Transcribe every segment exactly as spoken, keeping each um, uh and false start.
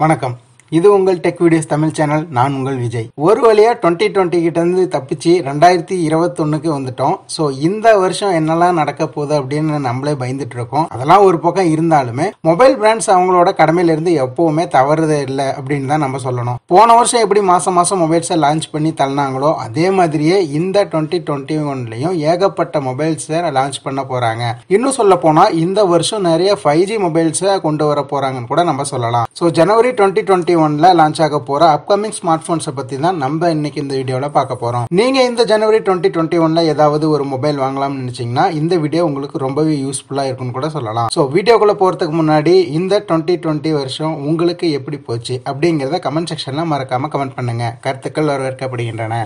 வணக்கம். இது உங்கள் டெக் வீடியோஸ் தமிழ் சேனல். நான் உங்கள் விஜய். ஒரு வழியா டுவெண்ட்டி டுவெண்ட்டி கிட்ட இருந்து தப்பிச்சு ரெண்டாயிரத்தி இருபத்தி ஒண்ணுக்கு வந்துட்டோம். ஸோ இந்த வருஷம் என்னெல்லாம் நடக்க போகுது அப்படின்னு நம்மளே பயந்துட்டு இருக்கோம். அதெல்லாம் ஒரு பக்கம் இருந்தாலுமே மொபைல் பிராண்ட்ஸ் அவங்களோட கடமையில இருந்து எப்பவுமே தவறுதே இல்லை அப்படின்னு தான் நம்ம சொல்லணும். போன வருஷம் எப்படி மாசம் மாசம் மொபைல்ஸை லான்ச் பண்ணி தள்ளினாங்களோ அதே மாதிரியே இந்த டுவெண்ட்டி டுவெண்ட்டி ஒன்லயும் ஏகப்பட்ட மொபைல்ஸை லான்ச் பண்ண போறாங்க. இன்னும் சொல்ல போனா இந்த வருஷம் நிறைய ஃபைவ் ஜி மொபைல்ஸை கொண்டு வர போறாங்கன்னு கூட நம்ம சொல்லலாம். ஸோ ஜனவரி டுவெண்ட்டி டுவெண்ட்டி ஒன்ல லான்ச் ஆக போற அப்கமிங் ஸ்மார்ட் போன்ஸை பத்தி தான் நம்ம இன்னைக்கு இந்த வீடியோல பார்க்க போறோம். நீங்க இந்த ஜனவரி டுவெண்ட்டி டுவெண்ட்டி ஒன்ல ஏதாவது ஒரு மொபைல் வாங்கலாம்னு நினைச்சீங்கன்னா இந்த வீடியோ உங்களுக்கு ரொம்பவே யூஸ்ஃபுல்லா இருக்கும்னு கூட சொல்லலாம். ஸோ வீடியோக்குள்ள போறதுக்கு முன்னாடி இந்த டுவெண்ட்டி டுவெண்ட்டி வருஷம் உங்களுக்கு எப்படி போச்சு அப்படிங்கறத கமெண்ட் செக்ஷன்ல மறக்காம கமெண்ட் பண்ணுங்க. கருத்துக்கள் வரவேற்கப்படுகின்றன.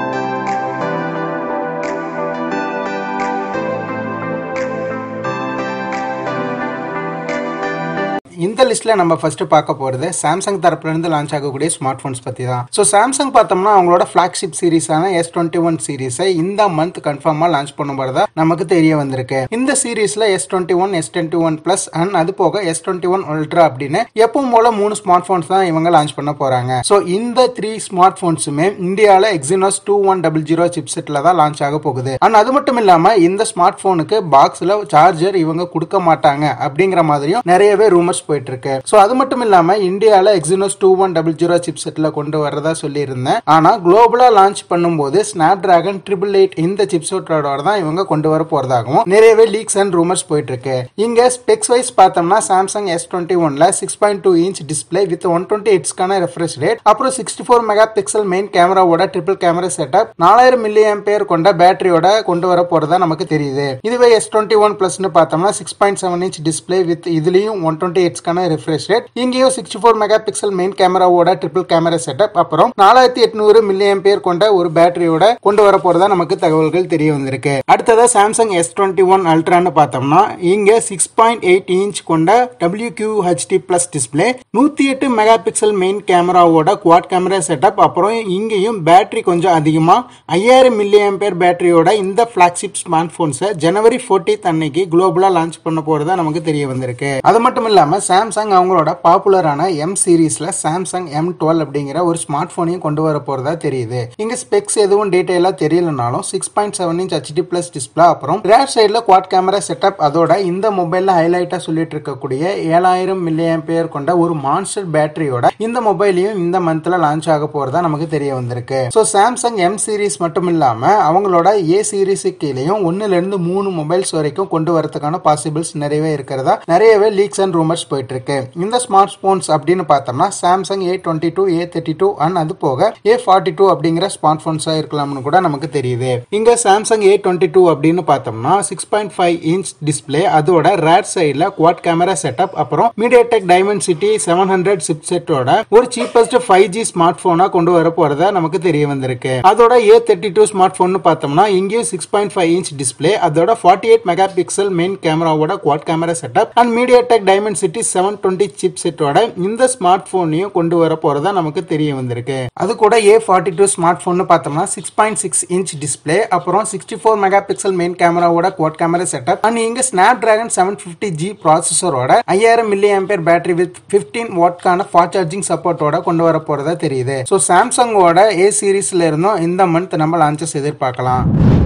இந்த லிஸ்ட்ல நம்ம ஃபர்ஸ்ட் பார்க்க போறது சாம்சங் தரப்புல இருந்து லான்ச் ஆகக்கூடிய ஸ்மார்ட் போன்ஸ் பத்தி தான். சோ சாம்சங் பார்த்தோம்னா அவங்களோட பிளாக்ஷிப் சீரிஸான எஸ் டுவெண்ட்டி ஒன் சீரிஸை இந்த மந்த் கன்ஃபார்மா லான்ச் பண்ணும் போறதா நமக்கு தெரிய வந்திருக்கு. இந்த சீரிஸ்ல S twenty one S twenty one plus and அது போக எஸ் டுவெண்ட்டி ஒன் அல்ட்ரா அப்படின்னு எப்பவும் போல மூணு ஸ்மார்ட் போன்ஸ் தான் இவங்க லான்ச் பண்ண போறாங்க. சோ இந்த த்ரீ ஸ்மார்ட் போன்ஸுமே இந்தியால Exynos two one double zero சிப்செட்ல தான் லான்ச் ஆக போகுது. அண்ட் அது மட்டும் இல்லாம இந்த ஸ்மார்ட் போனுக்கு பாக்ஸ்ல சார்ஜர் இவங்க கொடுக்க மாட்டாங்க அப்படிங்கிற மாதிரியும் நிறையவே ரூமர்ஸ் போயிட்டு இருக்கு. சோ அது மட்டும் இல்லாம இந்தியால Exynos two one double zero சிப்செட்ல கொண்டு வரதா சொல்லி இருந்தேன். ஆனா குளோபலா லான்ச் பண்ணும்போது ஸ்னாப் டிராகன் ட்ரிபிள் எயிட் இந்த சிப்செட்டோட தான் இவங்க கொண்டு வர போறதாகவும் நிறையவே லீக்ஸ் அண்ட் ரூமர்ஸ் போயிட்டு இருக்கு. இங்க ஸ்பெக்ஸ் வைஸ் பார்த்தோம்னா சாம்சங் எஸ் டுவெண்ட்டி ஒன்ல six point two inch display with one twenty ஹெட்ஸ்க்கான ரெஃப்ரெஷ் ரேட், அப்புறம் sixty four mega pixel main கேமராவோட ட்ரிபிள் கேமரா செட்டப், நாலாயிரம் மில்லி ஆம்பியர் கொண்ட பேட்டரியோட கொண்டு வர போறதா நமக்கு தெரியுது. இதுவே எஸ் டுவெண்ட்டி ஒன் பிளஸ்னு பார்த்தோம்னா six point seven inch display with இதுலயும் ஒன் டுவெண்ட்டி ஹெட்ஸ்க்கான refresh rate, இங்கேயும் sixty four mega pixel main கேமராவோட ட்ரிபிள் கேமரா செட்டப், அப்புறம் நாலாயிரத்தி எட்நூறு மில்லி ஆம்பியர் கொண்ட ஒரு பேட்டரியோட கொண்டு வர போறதா நமக்கு தகவல்கள் தெரிய வந்திருக்கு. அடுத்ததா சாம்சங் எஸ் டுவெண்ட்டி ஒன் அல்ட்ரான்னு பார்த்தோம்னா இங்க சிக்ஸ் பாயிண்ட் எயிட் இன்ச் கொண்ட W Q H D plus display, நூத்தி எட்டு மெகா பிக்சல் மெயின் கேமராவோட குவாட் கேமரா செட்டப், அப்புறம் இங்கேயும் பேட்டரி கொஞ்சம் அதிகமா ஐயாயிரம் மில்லி ஆம்பியர் பேட்டரியோட இந்த பிளாக்ஷிப் ஸ்மார்ட் போன்ஸை ஜனவரி ஃபோர்டீன்த் அன்னைக்கு குளோபலா லான்ச் பண்ண போறதா நமக்கு தெரிய வந்திருக்கு. அது மட்டும் இல்லாம சாம்சங் அவங்களோட பாப்புலரான எம் சீரிஸ்ல சாம்சங் எம் டுவெல் அப்படிங்கிற ஒரு ஸ்மார்ட் போனையும் கொண்டு வர போறதா தெரியுது. இங்க ஸ்பெக்ஸ் எதுவும் டீடைலா தெரியலனாலும் six point seven inch HD plus display, அப்புறம் ரேர் சைட்ல குவாட் கேமரா செட்டப், அதோட இந்த மொபைல்ல ஹைலைட்டா சொல்லிட்டு இருக்கக்கூடிய ஏழாயிரம் மில்லி ஆம்பியர் கொண்ட ஒரு மான்ஸ்டர் பேட்டரியோட இந்த மொபைலையும் இந்த மந்த்ல லான்ச் ஆக போறதா நமக்கு தெரிய வந்திருக்கு. சோ சாம்சங் எம் சீரிஸ் மட்டும் இல்லாம அவங்களோட ஏ சீரிஸ் கீழேயும் ஒன்னுல இருந்து மூணு மொபைல்ஸ் வரைக்கும் கொண்டு வரதுக்கான பாசிபிள்ஸ் நிறையவே இருக்கிறதா நிறையவே லீக்ஸ் அண்ட் ரூமர்ஸ் போயிட்டு இருக்கு. இந்த ஸ்மார்ட் போன்ஸ் அப்படின்னு பார்த்தோம்னா Samsung A twenty two A thirty two and அது போக ஏ ஃபார்ட்டி டூ அப்படிங்கிற ஸ்மார்ட் போன்ஸா இருக்கலாம்னு கூட நமக்கு தெரியுது. இங்க சாம்சங் ஏ டுவெண்ட்டி டூ அப்படின்னு பார்த்தோம்னா six point five inch display, அதோட ரேர் சைட்ல குவாட் கேமரா செட்டப், அப்புறம் மீடியாடெக் டைமென்சிட்டி செவன் ஹண்ட்ரட் சிப்செட்டோட ஒரு சீப்பஸ்ட் ஃபைவ் ஜி ஸ்மார்ட் போனா கொண்டு வர போறதா நமக்கு தெரிய வந்திருக்கு. அதோட A thirty two smart phone பார்த்தோம்னா இங்கேயும் six point five inch display, அதோட forty eight mega pixel main கேமராவோட quad camera setup and MediaTek Dimensity seven twenty chip செட்டோட இந்த ஸ்மார்ட் போனையும் கொண்டு வர போறதா நமக்கு தெரிய வந்திருக்கு. அது கூட A forty two smart phone பார்த்தோம்னா six point six inch display, அப்புறம் sixty four mega pixel main கேமராவோட குவாட் கேமரா செட்டப் அண்ட் இங்க Snapdragon seven fifty G ப்ராசஸரோட ஐயாயிரம் milli ampere battery with fifteen வாட்கான ஃபாஸ்ட் சார்ஜிங் சப்போர்ட்டோட கொண்டு வர போறதா தெரியுது. சோ சாம்சங்கோட ஏ சீரிஸ்ல இருந்தும் இந்த மந்த் நம்ம லான்ச்சஸ் எதிர்பார்க்கலாம்.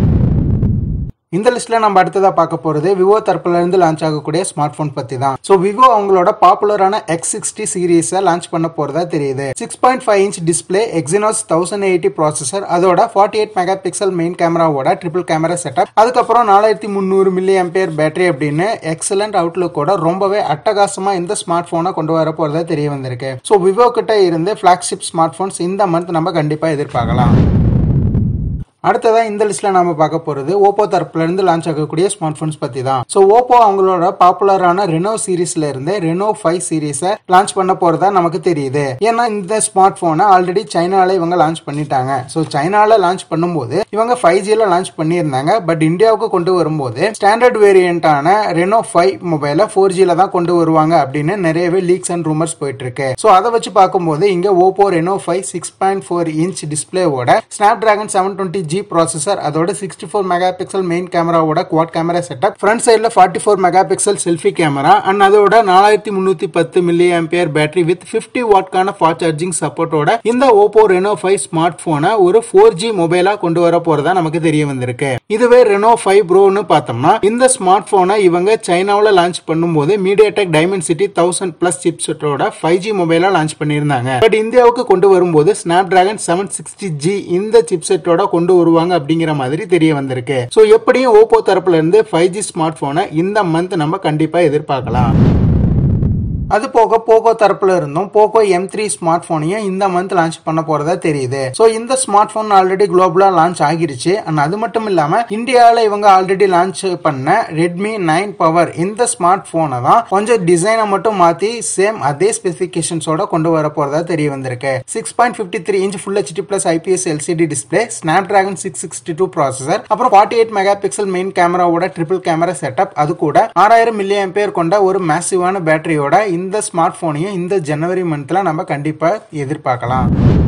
இந்த லிஸ்ட்ல நம்ம அடுத்ததா பார்க்க போறது விவோ தரப்புல இருந்து லான்ச் ஆகக்கூடிய ஸ்மார்ட் போன் பத்தி தான். சோ விவோ அவங்களோட பாப்புலரான எக்ஸ் சிக்ஸ்டி சீரிஸை லான்ச் பண்ண போறதா தெரியுது. Six point five inch display, Exynos thousand eighty processor, அதோட forty eight mega pixel main கேமராவோட ட்ரிபிள் கேமரா செட்டப், அதுக்கப்புறம் நாலாயிரத்தி முந்நூறு மில்லி ஆம்பியர் பேட்டரி அப்படின்னு எக்ஸலண்ட் அவுட்லுக்கோட ரொம்பவே அட்டகாசமா இந்த ஸ்மார்ட் போனை கொண்டு வர போறதா தெரிய வந்திருக்கு. சோ விவோ கிட்ட இருந்து பிளாக்ஷிப் ஸ்மார்ட் போன்ஸ் இந்த மந்த் நம்ம கண்டிப்பா எதிர்பார்க்கலாம். அடுத்ததா இந்த லிஸ்ட்ல நாம பார்க்க போறது ஓப்போ தரப்புல இருந்து லான்ச் ஆகக்கூடிய ஸ்மார்ட் போன்ஸ் பத்தி தான். சோ ஓப்போ அவங்களோட பாப்புலரான ரெனோ சீரிஸ்ல இருந்து ரெனோ ஃபைவ் சீரிஸை லான்ச் பண்ண போறதா நமக்கு தெரியுது. ஏன்னா இந்த ஸ்மார்ட் போனை ஆல்ரெடி சைனால இவங்க லான்ச் பண்ணிட்டாங்க. சோ சைனால லான்ச் பண்ணும்போது இவங்க ஃபைவ் ஜில லான்ச் பண்ணியிருந்தாங்க. பட் இந்தியாவுக்கு கொண்டு வரும்போது ஸ்டாண்டர்ட் வேரியண்டான ரெனோ ஃபைவ் மொபைல ஃபோர் ஜில தான் கொண்டு வருவாங்க அப்படின்னு நிறையவே லீக்ஸ் அண்ட் ரூமர்ஸ் போயிட்டு இருக்கு. சோ அதை வச்சு பார்க்கும்போது இங்க Oppo Reno five six point four inch டிஸ்பிளேவோட Snapdragon seven twenty G processor, அதோட sixty four mega pixel main கேமராவோட குவாட் கேமரா செட்டப், ஃப்ரண்ட் சைட்ல forty four mega pixel selfie camera and அதோட நாலாயிரத்தி முன்னூத்தி பத்து milli ampere battery with fifty வாட்கான fast charging சப்போர்ட்டோட இந்த Oppo Reno ஃபைவ் ஸ்மார்ட் போனை ஒரு ஃபோர் ஜி மொபைலா கொண்டு வர போறதா நமக்கு தெரிய வந்திருக்கு. இதுவே Reno ஃபைவ் ப்ரோன்னு பார்த்தோம்னா இந்த ஸ்மார்ட் போனை இவங்க சைனாவில் லான்ச் பண்ணும்போது மீடியாடெக் டைமென்சிட்டி தௌசண்ட் பிளஸ் சிப்செட்டோட ஃபைவ் ஜி மொபைலா லான்ச் பண்ணியிருந்தாங்க. பட் இந்தியாவுக்கு கொண்டு வரும்போது Snapdragon seven sixty G இந்த சிப்செட்டோட கொண்டு வருவாங்க அப்படிங்கிற மாதிரி தெரிய வந்திருக்கு. சோ எப்படியும் Oppo தரப்புல இருந்து ஃபைவ் ஜி ஸ்மார்ட் போனை இந்த மந்த் நம்ம கண்டிப்பா எதிர்பார்க்கலாம். அது போக போகோ தரப்புல இருந்தும் போகோ எம் த்ரீ ஸ்மார்ட் போனையும் இந்த மந்த் லான்ச் பண்ண போறதா தெரியுது. சோ இந்த ஸ்மார்ட் போன் ஆல்ரெடி குளோபலா லான்ச் ஆகிருச்சு. அண்ட் அது மட்டும் இல்லாம இந்தியாவில இவங்க ஆல்ரெடி லான்ச் பண்ண ரெட்மி நைன் பவர் இந்த ஸ்மார்ட் போனை தான் கொஞ்சம் டிசைனை மட்டும் மாத்தி சேம் அதே ஸ்பெசிபிகேஷன்ஸோட கொண்டு வர போறதா தெரிய வந்திருக்கு. Six point fifty three inch full HD plus IPS LCD display, Snapdragon six sixty two processor, அப்புறம் forty eight mega pixel main கேமராவோட ட்ரிபிள் கேமரா செட்டப், அது கூட ஆறாயிரம் மில்லி ஆம்பியர் கொண்ட ஒரு மேசிவான பேட்டரியோட இந்த ஸ்மார்ட் போனையும் இந்த ஜனவரி மந்த்ல நம்ம கண்டிப்பா எதிர்பார்க்கலாம்.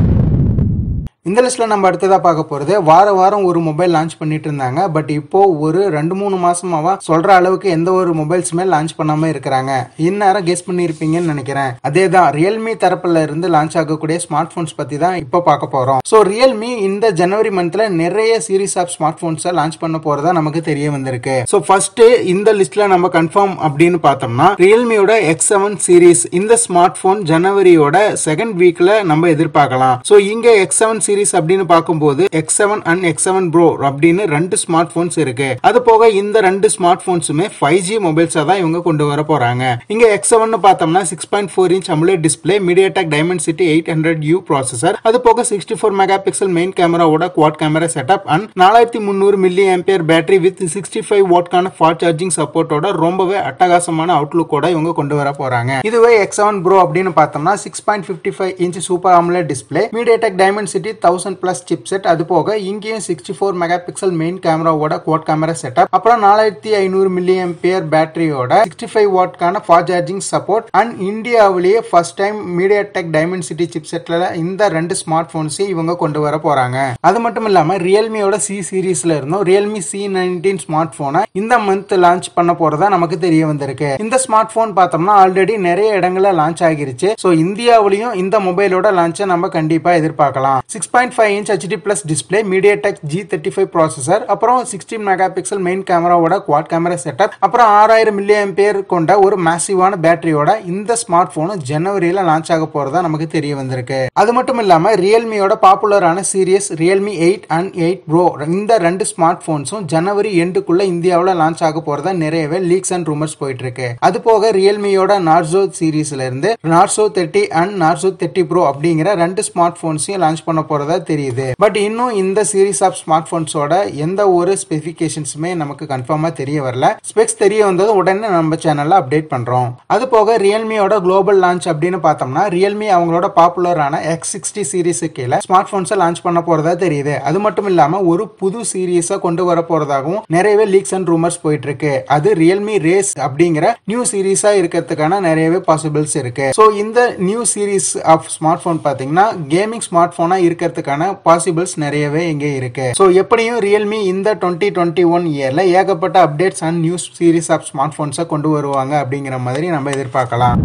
இந்த லிஸ்ட்ல நம்ம அடுத்ததா பார்க்க போறது வார வாரம் ஒரு மொபைல் லான்ச் பண்ணிட்டு இருந்தாங்க. பட் இப்போ ஒரு ரெண்டு மூணு மாசமாவா சொல்ற அளவுக்கு எந்த ஒரு மொபைல்ஸுமே லான்ச் பண்ணாம இருக்கிறாங்க. இந்நேரம் கெஸ் பண்ணிருப்பீங்கன்னு நினைக்கிறேன். அதே தான் ரியல்மி தரப்புல இருந்து லான்ச் ஆகக்கூடிய ஸ்மார்ட் போன்ஸ் பத்தி தான் இப்போ பார்க்க போறோம். சோ ரியல்மி இந்த ஜனவரி மந்த்ல நிறைய series of smart phones launch பண்ண போறதா நமக்கு தெரிய வந்திருக்கு. சோ ஃபர்ஸ்ட் இந்த லிஸ்ட்ல நம்ம கன்ஃபார்ம் அப்படின்னு பார்த்தோம்னா ரியல்மியோட எக்ஸ் செவன் சீரீஸ் இந்த ஸ்மார்ட் போன் ஜனவரியோட செகண்ட் வீக்ல நம்ம எதிர்பார்க்கலாம். சோ இங்க எக்ஸ் செவன் சீரிஸ் அப்படின்னு பார்க்கும்போது X seven and X seven pro அப்படின்னு ரெண்டு ஸ்மார்ட் போன்ஸ் இருக்கு. அது போக இந்த ரெண்டு ஸ்மார்ட் போன்ஸுமே ஃபைவ் ஜி மொபைல்ஸா தான் இவங்க கொண்டு வர போறாங்க. இங்க எக்ஸ் செவன் பார்த்தோம்னா six point four inch AMOLED display, MediaTek Dimensity eight hundred U processor, அது போக sixty four mega pixel main கேமராவோட குவாட் கேமரா செட்டப் அண்ட் நாலாயிரத்தி முன்னூறு milli ampere battery with sixty five வாட்கான ஃபாஸ்ட் சார்ஜிங் சப்போர்ட்டோட ரொம்பவே அட்டகாசமான அவுட்லுக்கோட இவங்க கொண்டு வர போறாங்க. இதுவே எக்ஸ் செவன் ப்ரோ அப்படின்னு பார்த்தோம்னா six point fifty five inch super AMOLED display, MediaTek Dimensity thousand plus chipset, அது போக இங்கேயும் sixty four mega pixel main கேமராவோட குவாட் கேமரா செட்டப், அப்புறம் நாலாயிரத்தி ஐநூறு மில்லி ஆம்பியர் பேட்டரியோட சிக்ஸ்டி ஃபைவ் வாட்கான ஃபாஸ்ட் சார்ஜிங் சப்போர்ட் அண்ட் இந்தியாவிலேயே ஃபர்ஸ்ட் டைம் மீடியாடெக் டைமென்சிட்டி சிப்செட்ல இந்த ரெண்டு ஸ்மார்ட் போன்ஸையும் இவங்க கொண்டு வர போறாங்க. அது மட்டும் இல்லாம ரியல்மியோட சி சீரீஸ்ல இருந்தும் ரியல்மி சி நைன்டீன் ஸ்மார்ட் போனை இந்த மந்த் லான்ச் பண்ண போறதா நமக்கு தெரிய வந்திருக்கு. இந்த ஸ்மார்ட் போன் பார்த்தோம்னா ஆல்ரெடி நிறைய இடங்கள்ல லான்ச் ஆகிருச்சு. சோ இந்தியாவிலையும் இந்த மொபைலோட லான்ச்சை நம்ம கண்டிப்பா எதிர்பார்க்கலாம். Six point five inch HD plus display, MediaTek G thirty five processor, அப்புறம் சிக்ஸ்டீன் மெகா பிக்சல் மெயின் கேமராவோட குவாட் கேமரா செட்டப், அப்புறம் ஆறாயிரம் மில்லி ஆம்பியர் கொண்ட ஒரு மேசிவான பேட்டரியோட இந்த ஸ்மார்ட் போன் ஜனவரியில லான்ச் ஆக போறதா நமக்கு தெரிய வந்திருக்கு. அது மட்டும் இல்லாம ரியல்மியோட பாப்புலரான series Realme eight and eight pro இந்த ரெண்டு ஸ்மார்ட் போன்ஸும் ஜனவரி எண்டுக்குள்ள இந்தியாவில் லான்ச் ஆக போறதா நிறையவே லீக்ஸ் அண்ட் ரூமர்ஸ் போயிட்டு இருக்கு. அது போக ரியல்மியோட நார்சோ சீரீஸ்ல இருந்து Narzo thirty and Narzo thirty pro அப்படிங்கிற ரெண்டு ஸ்மார்ட் போன்ஸையும் லான்ச் பண்ண போறதா தெரியுது. பட் இன்னும் இந்த சீரீஸ் ஆஃப் ஸ்மார்ட் போன்ஸோட எந்த ஒரு ஸ்பெசிபிகேஷன்ஸுமே நமக்கு கன்ஃபார்மா தெரிய வரல. ஸ்பெக்ஸ் தெரிய வந்தது உடனே நம்ம சேனல்ல அப்டேட் பண்றோம். அது போக ரியல்மியோட குளோபல் லான்ச் அப்படின்னு பார்த்தோம்னா ரியல்மி அவங்களோட பாப்புலரான எக்ஸ் சிக்ஸ்டி சீரீஸு கீழே ஸ்மார்ட் போன்ஸை லான்ச் பண்ண போறதா தெரியுது. அது மட்டும் இல்லாம ஒரு புது சீரீஸை கொண்டு வர போறதாகவும் நிறையவே லீக்ஸ் அண்ட் ரூமர்ஸ் போயிட்டு இருக்கு. அது ரியல்மி ரேஸ் அப்படிங்கிற நியூ சீரீஸா இருக்கிறதுக்கான நிறையவே பாசிபிள்ஸ் இருக்கு. சோ இந்த new series of smart phone பாத்தீங்கன்னா கேமிங் ஸ்மார்ட் போனா இருக்கிறதுக்கான பாசிபிள்ஸ் நிறையவே இங்கே இருக்கு. சோ எப்படியும் ரியல்மி இந்த டுவெண்ட்டி டுவெண்ட்டி ஒன் இயர்ல ஏகப்பட்ட updates and new series of smart போன்ஸை கொண்டு வருவாங்க அப்படிங்கிற மாதிரி நம்ம எதிர்பார்க்கலாம்.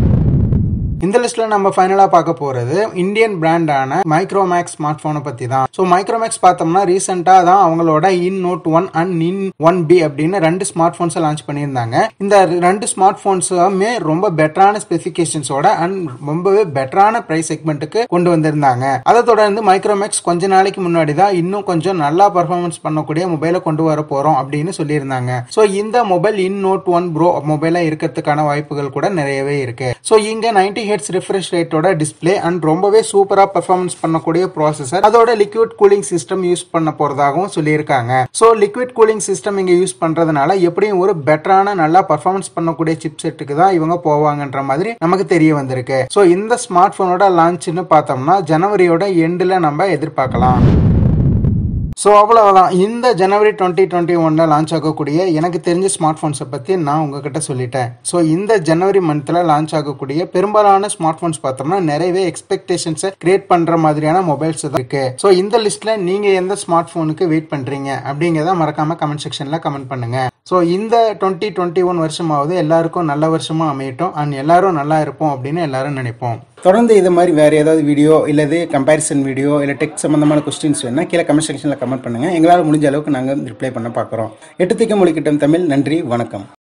இந்த லிஸ்ட்ல நம்ம ஃபைனலா பார்க்க போறது இந்தியன் பிராண்டான மைக்ரோமேக்ஸ் ஸ்மார்ட் போனை பத்தி தான். சோ மைக்ரோமேக்ஸ் பார்த்தோம்னா ரீசெண்டா தான் அவங்களோட In Note one and In one B அப்படின்னு ரெண்டு ஸ்மார்ட் போன்ஸை லான்ச் பண்ணியிருந்தாங்க. இந்த ரெண்டு ஸ்மார்ட் போன்ஸுமே ரொம்ப பெட்டரான ஸ்பெசிபிகேஷன்ஸோட அண்ட் ரொம்பவே பெட்டரான பிரைஸ் செக்மெண்ட்டுக்கு கொண்டு வந்திருந்தாங்க. அதை தொடர்ந்து மைக்ரோமேக்ஸ் கொஞ்ச நாளைக்கு முன்னாடி தான் இன்னும் கொஞ்சம் நல்லா பர்ஃபார்மன்ஸ் பண்ணக்கூடிய மொபைலை கொண்டு வர போறோம் அப்படின்னு சொல்லியிருந்தாங்க. சோ இந்த mobile In Note one pro மொபைலா இருக்கிறதுக்கான வாய்ப்புகள் கூட நிறையவே இருக்கு. சோ இங்க நைன்டி ஹெர்ட்ஸ் ரிஃப்ரெஷ் ரேட்டோட டிஸ்பிளே அண்ட் ரொம்பவே சூப்பரா பெர்ஃபார்மன்ஸ் பண்ணக்கூடிய ப்ராசஸர், அதோட லிக்விட் கூலிங் சிஸ்டம் யூஸ் பண்ண போறதாகவும் சொல்லியிருக்காங்க. சோ லிக்விட் கூலிங் சிஸ்டம் இங்க யூஸ் பண்றதுனால எப்படியும் ஒரு பெட்டரான நல்லா பெர்ஃபார்மன்ஸ் பண்ணக்கூடிய சிப் செட்டுக்கு தான் இவங்க போவாங்கன்ற மாதிரி நமக்கு தெரிய வந்திருக்கு. சோ இந்த ஸ்மார்ட் போனோட லான்ச்னு பார்த்தோம்னா ஜனவரியோட எண்ட்ல நம்ம எதிர்பார்க்கலாம். ஸோ அவ்வளவுதான். இந்த ஜனவரி டுவெண்ட்டி டுவெண்ட்டி ஒன்ல லான்ச் ஆகக்கூடிய எனக்கு தெரிஞ்ச ஸ்மார்ட் ஃபோன்ஸை பற்றி நான் உங்ககிட்ட சொல்லிட்டேன். ஸோ இந்த ஜனவரி மந்த்தில் லான்ச் ஆகக்கூடிய பெரும்பாலான ஸ்மார்ட் ஃபோன்ஸ் பார்த்தோம்னா நிறையவே எக்ஸ்பெக்டேஷன்ஸை கிரியேட் பண்ணுற மாதிரியான மொபைல்ஸ் தான் இருக்கு. ஸோ இந்த லிஸ்ட்டில் நீங்கள் எந்த ஸ்மார்ட் ஃபோனுக்கு வெயிட் பண்ணுறீங்க அப்படிங்கிறத மறக்காம கமெண்ட் செக்ஷனில் கமெண்ட் பண்ணுங்க. ஸோ இந்த டுவெண்ட்டி டுவெண்ட்டி ஒன் வருஷமாவது எல்லாருக்கும் நல்ல வருஷமா அமையட்டும் அண்ட் எல்லாரும் நல்லா இருப்போம் அப்படின்னு எல்லாரும் நினைப்போம். தொடர்ந்து இது மாதிரி வேறு ஏதாவது வீடியோ இல்லது கம்பேரிசன் வீடியோ இல்லை டெக் சம்மந்தமான கொஸ்டின்ஸ் வேணா கீழே கமெண்ட் செக்ஷனில் கமெண்ட் பண்ணுங்கள். எங்களால் முடிஞ்ச அளவுக்கு நாங்கள் ரிப்ளை பண்ண பார்க்குறோம். எட்டு திக்க மொழிக்கிட்டம் தமிழ். நன்றி, வணக்கம்.